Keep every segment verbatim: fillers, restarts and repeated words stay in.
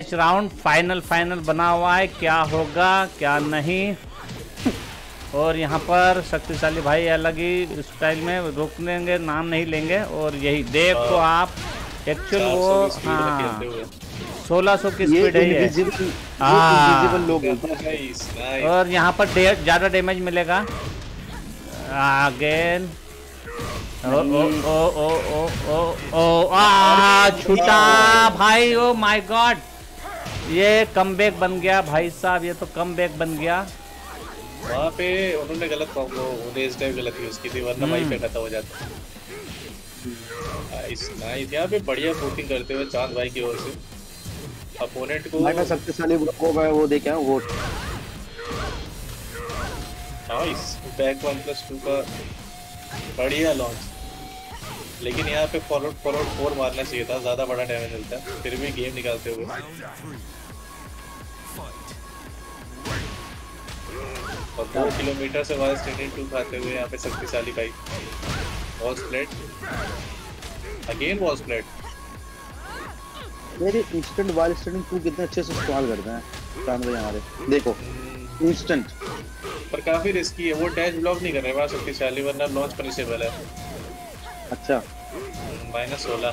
Next round final final बना हुआ है, क्या होगा क्या नहीं। और यहाँ पर शक्तिशाली भाई अलग ही स्टाइल में रोक लेंगे, नाम नहीं लेंगे। और यही देखो आप एक्चुअल वो हाँ सोलह सौ की स्पीड है ये। इनविजिबल लोग होते हैं। और यहाँ पर ज़्यादा डैमेज मिलेगा अगेन। ओ ओ ओ ओ ओ ओ ओ आ छूटा भाई, ओ माय गॉड, ये कमबैक बन गया भाई साहब, ये तो कमबैक बन गया। वहाँ पे उन्होंने गलत कॉम्बो, रेस टाइप गलत यूज की थी, वरना वहीं पे खत्म हो जाता। नाइस नाइस, यहाँ पे बढ़िया पोटिंग करते हुए चांद भाई की ओर से अपोनेंट को। मैं शक्तिशाली को वो देखे वो nice back one plus two का बढ़िया लॉन्च। लेकिन यहाँ पे फॉरवर्ड फॉरवर्ड फोर मारना चाहिए था, ज्यादा बड़ा डैमेज मिलता है। फिर भी गेम निकालते हुए और दो किलोमीटर से वाइज स्टैंडिंग टू खाते हुए यहाँ पे शक्तिशाली भाई wall split again wall split. मेरे इंस्टेंट वॉल स्टैंडिंग टू कितने अच्छे से इस्तेमाल करते हैं चांद भाई हमारे, देखो इंस्टेंट। पर काफी रिस्की है, वो डैश ब्लॉक नहीं कर रहे वहाँ शक्तिशाली, वरना लॉन्च पनिशेबल है। अच्छा माइनस सोलह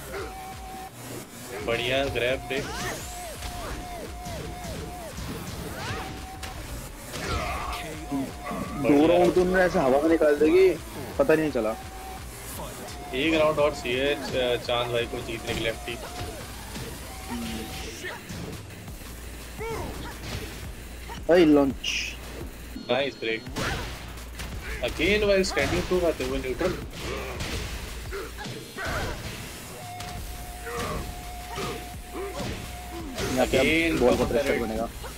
बढ़िया ग्रैब डे। दो राउंड तो उन्होंने ऐसे हवा में निकाल देगी, पता नहीं चला। एक राउंड और चाहिए चांद भाई को जीतने के लिए। एफटी भाई launch nice break again while standing to खाते हुए न्यूट्रल। अगेन बॉल का प्रेशर बनेगा।